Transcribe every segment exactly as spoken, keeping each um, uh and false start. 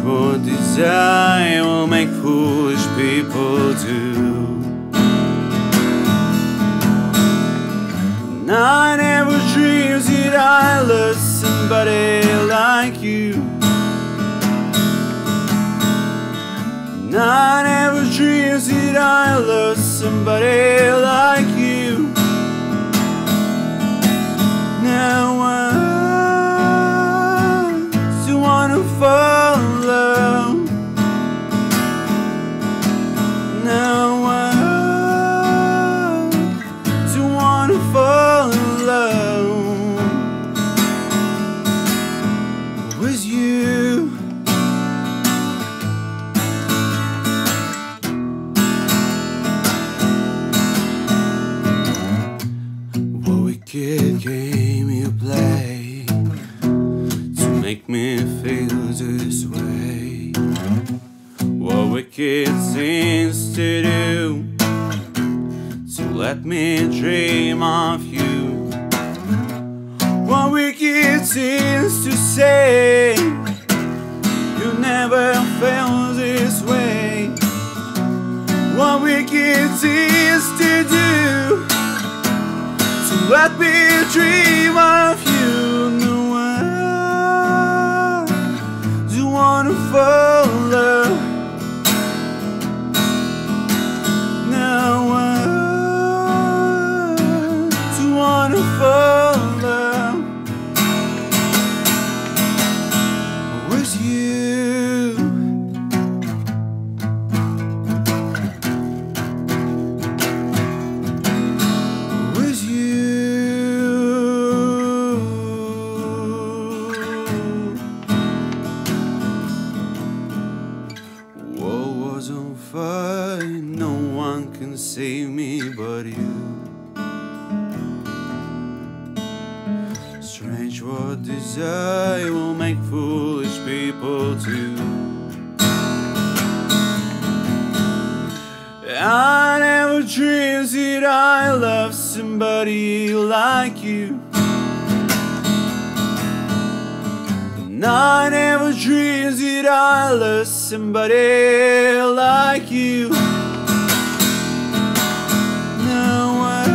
what desire will make foolish people do. And I never dreamed that I loved somebody like you. And I never dreamed that I loved somebody like you. Now I still wanna fall in love. Now I still wanna fall in love with you. What wicked game you play to make me feel this way? What wicked things to do to let me dream of you? What wicked things to say? You never felt this way. What wicked things to do to let me dream of you? No, I do wanna fall in love. Now I do wanna fall in love with you. With you. World was on fire, no one can save me but you. Strange what desire will make foolish people do. I never dreamed that I loved somebody like you. And I never dreamed that I loved somebody like you. Now I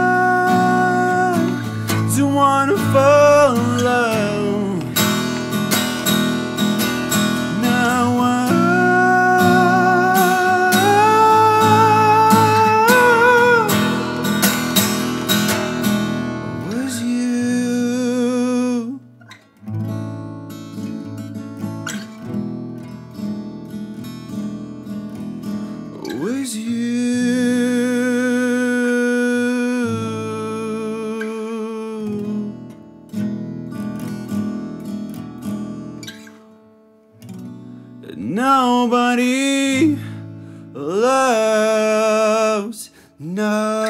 do wanna fall in love. Now I was you. Was you. Nobody loves nobody.